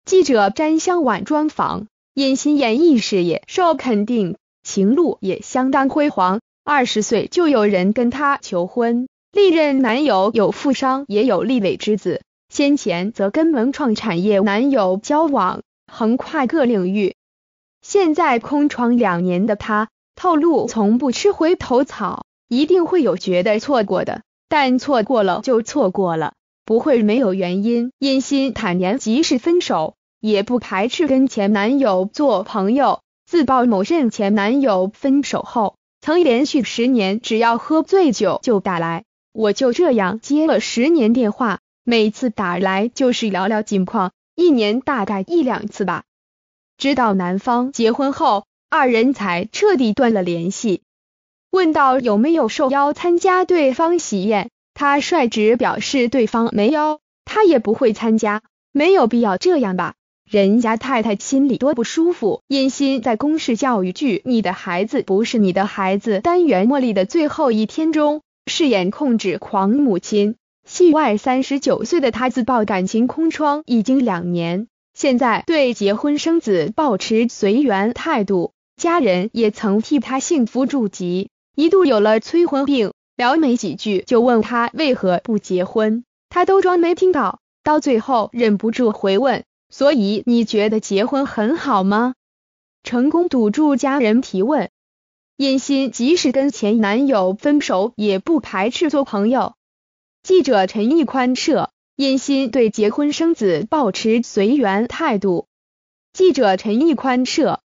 记者詹香婉专访，殷鑫演艺事业受肯定，情路也相当辉煌，20岁就有人跟她求婚，历任男友有富商也有立伟之子，先前则跟文创产业男友交往，横跨各领域。现在空窗2年的她透露，从不吃回头草，一定会有觉得错过的，但错过了就错过了，不会没有原因。殷鑫坦言，即使分手，也不排斥跟前男友做朋友。自曝某任前男友分手后，曾连续10年只要喝醉酒就打来，我就这样接了10年电话，每次打来就是聊聊近况，1年大概1、2次吧。直到男方结婚后，2人才彻底断了联系。问到有没有受邀参加对方喜宴，他率直表示对方没邀，他也不会参加，没有必要这样吧，人家太太心里多不舒服。殷鑫在公视教育剧《你的孩子不是你的孩子》单元茉莉的最后一天中，饰演控制狂母亲。戏外39岁的她自曝感情空窗已经2年，现在对结婚生子保持随缘态度，家人也曾替她幸福祝吉，一度有了催婚病，聊没几句就问她为何不结婚，她都装没听到，到最后忍不住回问，所以你觉得结婚很好吗？成功堵住家人提问。殷鑫即使跟前男友分手，也不排斥做朋友。记者陈奕宽摄，殷鑫对结婚生子保持随缘态度。记者陈奕宽摄。